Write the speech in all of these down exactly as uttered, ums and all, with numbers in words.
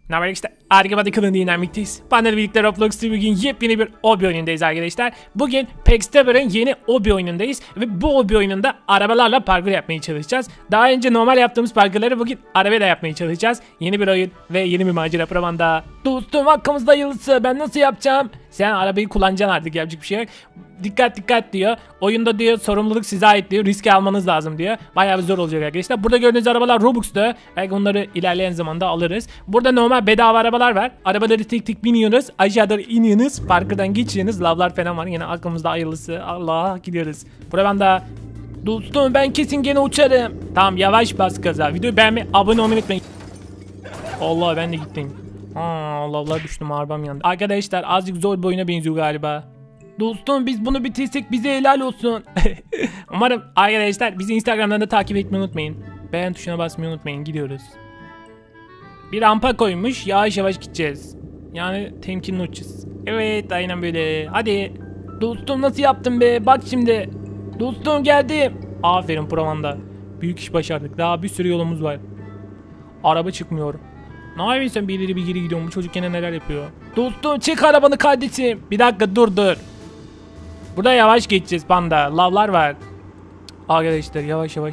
Ne haber işte? Argabada kılın dinamikteyiz. Panel birlikte Roblox'ta bugün yepyeni bir obi oyunundayız arkadaşlar. Bugün Pextaber'ın yeni obi oyunundayız. Ve bu obi oyununda arabalarla parkur yapmaya çalışacağız. Daha önce normal yaptığımız parkurları bugün arabayla yapmaya çalışacağız. Yeni bir oyun ve yeni bir macera provanda. Dostum hakkımızda hayırlısı, ben nasıl yapacağım? Sen arabayı kullanacaksın artık, yapacak bir şey yok. Dikkat dikkat diyor. Oyunda diyor sorumluluk size ait diyor. Risk almanız lazım diyor. Bayağı bir zor olacak arkadaşlar. Burada gördüğünüz arabalar Robux'ta. Belki onları ilerleyen zamanda alırız. Burada normal bedava arabalar var. Arabaları tek tek biniyoruz. Aşağıda iniyorsunuz. Parkurdan geçiyorsunuz. Lavlar falan var. Yine aklımızda hayırlısı. Allah, gidiyoruz. Buradan da dostum ben kesin gene uçarım. Tamam, yavaş bas gaza. Videoyu beğenmeyi, abone olmayı unutmayın. Allah, ben de gittim. Aa, lavlar düştüm, arabam yandı. Arkadaşlar azıcık zor bir oyuna benziyor galiba. Dostum biz bunu bitirsek bize helal olsun. Umarım arkadaşlar bizi Instagram'dan da takip etmeyi unutmayın. Beğen tuşuna basmayı unutmayın. Gidiyoruz. Bir rampa koymuş. Yavaş yavaş gideceğiz. Yani temkinli uçacağız. Evet aynen böyle. Hadi. Dostum nasıl yaptın be? Bak şimdi. Dostum geldim. Aferin provanda. Büyük iş başardık. Daha bir sürü yolumuz var. Araba çıkmıyor. Ne yapıyorsun sen, bir ileri bir geri gidiyorsun? Bu çocuk yine neler yapıyor? Dostum çek arabanı kardeşim. Bir dakika dur dur. Burada yavaş geçeceğiz panda. Lavlar var. Arkadaşlar yavaş yavaş.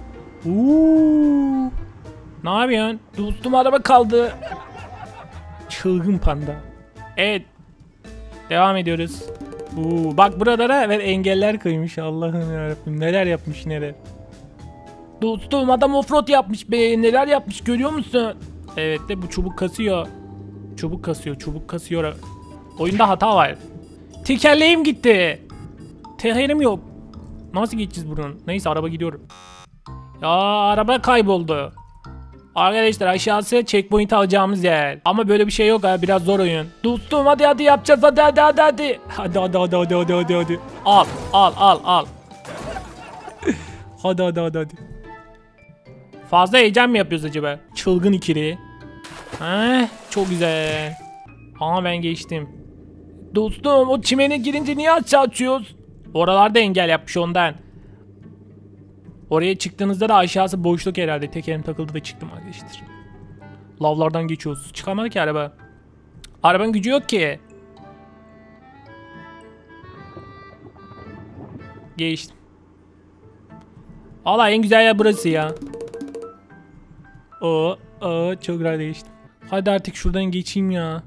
Uuu. Ne yapıyorsun? Dostum araba kaldı. Çılgın panda. Evet. Devam ediyoruz. Uuu. Bak buralara evet engeller koymuş. Allah'ım yarabbim. Neler yapmış neler. Dostum adam offroad yapmış be. Neler yapmış görüyor musun? Evet de bu çubuk kasıyor. Çubuk kasıyor. Çubuk kasıyor. Oyunda hata var. Tekerleğim gitti. Tekerim yok. Nasıl geçeceğiz buradan? Neyse araba gidiyor. Ya araba kayboldu. Arkadaşlar aşağısı checkpoint alacağımız yer. Ama böyle bir şey yok ha, biraz zor oyun. Dostum hadi hadi yapacağız, hadi hadi hadi hadi. Hadi hadi hadi hadi hadi hadi hadi. Al al al al. Hadi hadi hadi hadi. Fazla heyecan mı yapıyoruz acaba? Çılgın ikili. Heh, çok güzel. Ama ben geçtim. Dostum o çimene girince niye aşağı açıyoruz? Oralarda engel yapmış ondan. Oraya çıktığınızda da aşağısı boşluk herhalde. Tekerim takıldı da çıktım arkadaşlar. Lavlardan geçiyoruz. Çıkamadı ki araba. Arabanın gücü yok ki. Geçtim. Valla en güzel yer burası ya. Oo, oo çok rahat geçtim. Hadi artık şuradan geçeyim ya.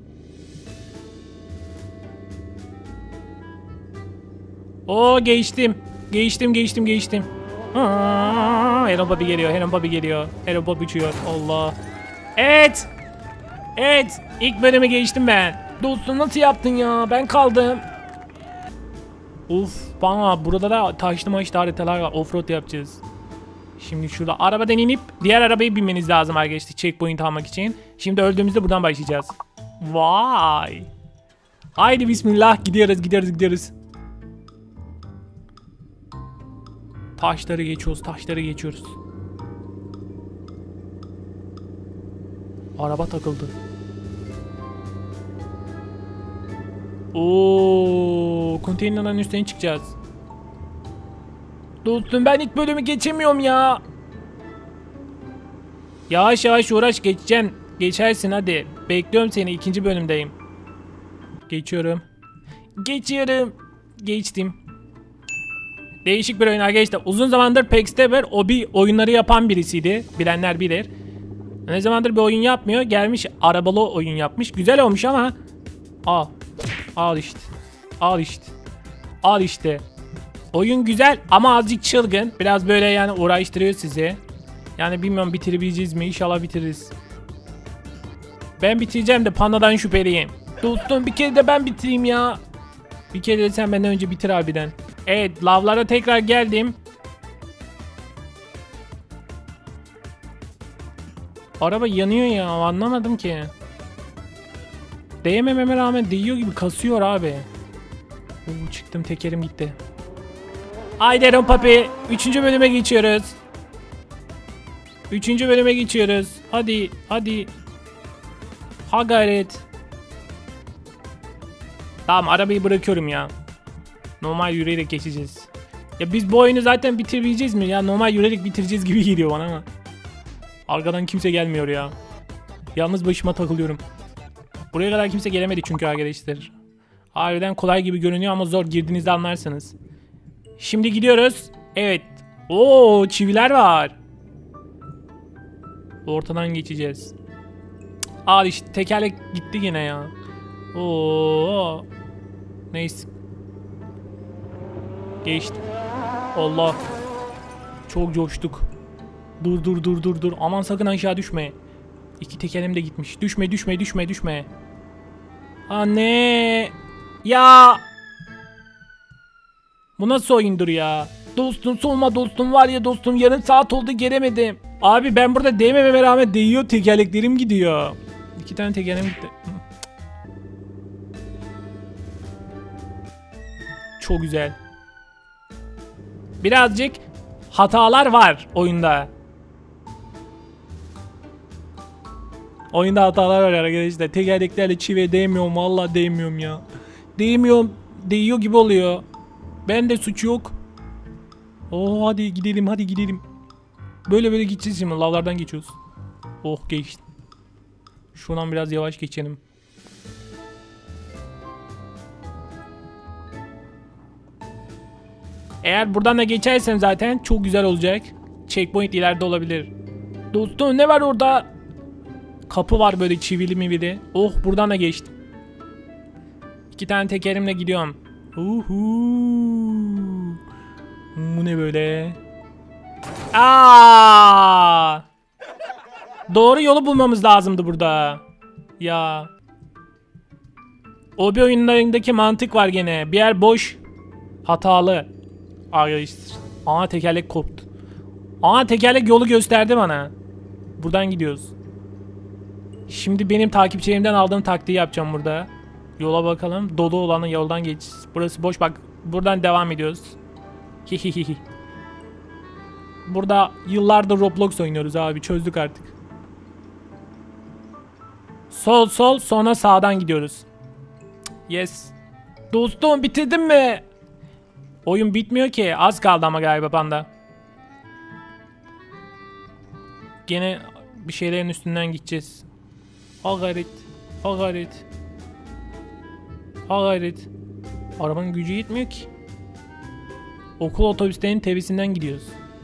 Oo geçtim. Geçtim geçtim geçtim. Heron Bobby geliyor. Heron Bobby geliyor. Heron Bobby uçuyor. Allah. Evet. Evet. İlk bölümü geçtim ben. Dostum nasıl yaptın ya? Ben kaldım. Uf. Bana burada da taşlı maçlı haritalar var. Offroad yapacağız. Şimdi şurada arabadan inip diğer arabaya binmeniz lazım arkadaşlar. Checkpoint almak için. Şimdi öldüğümüzde buradan başlayacağız. Vay. Haydi bismillah. Gidiyoruz gidiyoruz gidiyoruz. Taşları geçiyoruz, taşları geçiyoruz. Araba takıldı. Oo, konteynerlerin üstüne çıkacağız. Dostum ben ilk bölümü geçemiyorum ya. Yavaş yavaş uğraş, geçeceksin. Geçersin hadi. Bekliyorum seni, ikinci bölümdeyim. Geçiyorum. Geçiyorum. Geçtim. Değişik bir oyun arkadaşlar. Uzun zamandır Pextaber obi oyunları yapan birisiydi. Bilenler bilir. Ne zamandır bir oyun yapmıyor. Gelmiş arabalı oyun yapmış. Güzel olmuş ama. Al. Al işte. Al işte. Al işte. Oyun güzel ama azıcık çılgın. Biraz böyle yani uğraştırıyor sizi. Yani bilmiyorum bitirebileceğiz mi? İnşallah bitiririz. Ben bitireceğim de pandadan şüpheliyim. Dostum bir kere de ben bitireyim ya. Bir kere de sen benden önce bitir harbiden. Evet, lavlara tekrar geldim. Araba yanıyor ya, anlamadım ki. Değmememe rağmen değiyor gibi kasıyor abi. Oo, çıktım, tekerim gitti. Haydi Heron Papi, üçüncü bölüme geçiyoruz. Üçüncü bölüme geçiyoruz. Hadi, hadi. Ha gayret. Tamam, arabayı bırakıyorum ya. Normal yürüyerek geçeceğiz. Ya biz bu oyunu zaten bitirebileceğiz mi ya? Normal yürüyerek bitireceğiz gibi geliyor bana ama. Arkadan kimse gelmiyor ya. Yalnız başıma takılıyorum. Buraya kadar kimse gelemedi çünkü arkadaşlar. Harbiden kolay gibi görünüyor ama zor, girdiğinizde anlarsınız. Şimdi gidiyoruz. Evet. Oo, çiviler var. Ortadan geçeceğiz. Al işte, tekerlek gitti yine ya. Oo. Neyse. Geçti. Allah. Çok coştuk. Dur dur dur dur dur. Aman sakın aşağı düşme. İki tekerim de gitmiş. Düşme düşme düşme düşme. Anne. Ya. Bu nasıl oyundur ya? Dostum solma dostum, var ya dostum, yarım saat oldu gelemedim. Abi ben burada değmememe rağmen değiyor, tekerleklerim gidiyor. İki tane tekerleğim gitti. Çok güzel. Birazcık hatalar var oyunda. Oyunda hatalar var arkadaşlar. Tekerleklerle çiviye değmiyorum, vallahi değmiyorum ya. Değmiyorum, değiyor gibi oluyor. Ben de suç yok. Oh hadi gidelim, hadi gidelim. Böyle böyle gideceğiz şimdi, lavlardan geçiyoruz. Oh geçtim. Şuradan biraz yavaş geçelim. Eğer buradan da geçersem zaten çok güzel olacak. Checkpoint ileride olabilir. Dostum ne var orada? Kapı var böyle çivili mivili. Oh buradan da geçtim. İki tane tekerimle gidiyorum. Uhu. Bu ne böyle? Aa! Doğru yolu bulmamız lazımdı burada. Ya. O bir oyunlarındaki mantık var gene. Bir yer boş. Hatalı. Arkadaşlar. Aa tekerlek koptu. Aa tekerlek yolu gösterdi bana. Buradan gidiyoruz. Şimdi benim takipçilerimden aldığım taktiği yapacağım burada. Yola bakalım. Dolu olanın yoldan geç. Burası boş, bak. Buradan devam ediyoruz. Hihihihi. Burada yıllardır Roblox oynuyoruz abi. Çözdük artık. Sol sol, sonra sağdan gidiyoruz. Yes. Dostum bitirdin mi? Oyun bitmiyor ki. Az kaldı ama galiba panda. Gene bir şeylerin üstünden gideceğiz. Ha gayret. Ha gayret. Ha gayret. Arabanın gücü yetmiyor ki. Okul otobüslerinin tevisinden gidiyoruz.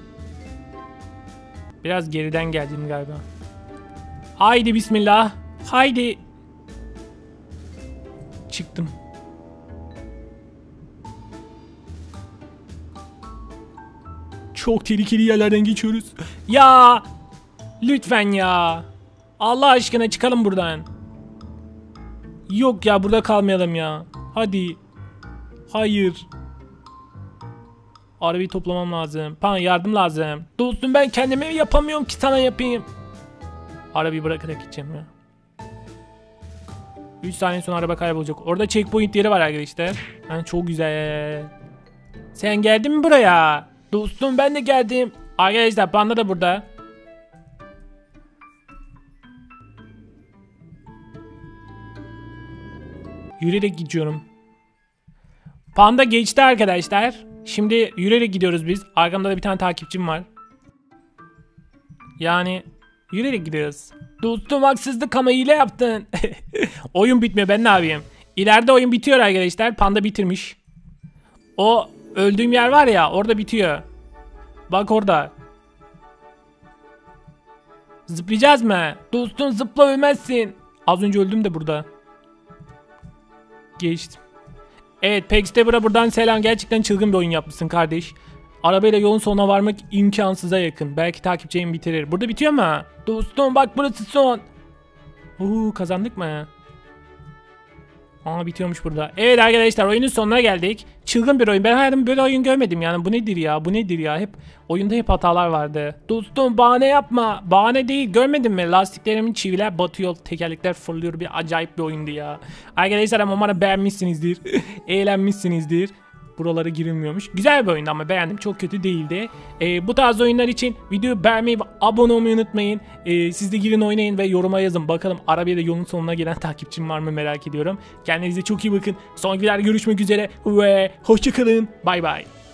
Biraz geriden geldim galiba. Haydi bismillah. Haydi. Çıktım. Çok tehlikeli yerlerden geçiyoruz. Ya. Lütfen ya. Allah aşkına çıkalım buradan. Yok ya, burada kalmayalım ya. Hadi. Hayır. Arabayı toplamam lazım. Bana yardım lazım. Dostum ben kendime yapamıyorum ki sana yapayım. Arabayı bırakarak gideceğim ya. üç saniye sonra araba kaybolacak. Orada checkpoint yeri var arkadaşlar. Yani çok güzel. Sen geldin mi buraya? Dostum ben de geldim. Arkadaşlar panda da burada. Yürüyerek gidiyorum. Panda geçti arkadaşlar. Şimdi yürüyerek gidiyoruz biz. Arkamda da bir tane takipçim var. Yani yürüyerek gidiyoruz. Dostum haksızlık ama hile yaptın. Oyun bitmiyor, ben ne yapayım? İleride oyun bitiyor arkadaşlar. Panda bitirmiş. O öldüğüm yer var ya, orada bitiyor. Bak orada. Zıplayacağız mı? Dostum zıpla, ölmezsin. Az önce öldüm de burada. Geçtim. Evet Pexteber'a buradan selam. Gerçekten çılgın bir oyun yapmışsın kardeş. Arabayla yolun sonuna varmak imkansıza yakın. Belki takipçiyi bitirir. Burada bitiyor mu? Dostum bak burası son. Uuu kazandık mı? Aa bitiyormuş burada. Evet arkadaşlar oyunun sonuna geldik. Çılgın bir oyun. Ben hayatımda böyle oyun görmedim yani. Bu nedir ya? Bu nedir ya? Hep oyunda hep hatalar vardı. Dostum bahane yapma. Bahane değil. Görmedin mi? Lastiklerimin çiviler batıyor. Tekerlekler fırlıyor. Bir acayip bir oyundu ya. Arkadaşlar ama umarım beğenmişsinizdir. Eğlenmişsinizdir. Buralara girilmiyormuş. Güzel bir oyundu ama beğendim. Çok kötü değildi. Ee, bu tarz oyunlar için videoyu beğenmeyi ve abone olmayı unutmayın. Ee, siz de girin oynayın ve yoruma yazın. Bakalım arabaya da yolun sonuna gelen takipçim var mı merak ediyorum. Kendinize çok iyi bakın. Sonraki videoda görüşmek üzere ve hoşçakalın. Bay bay.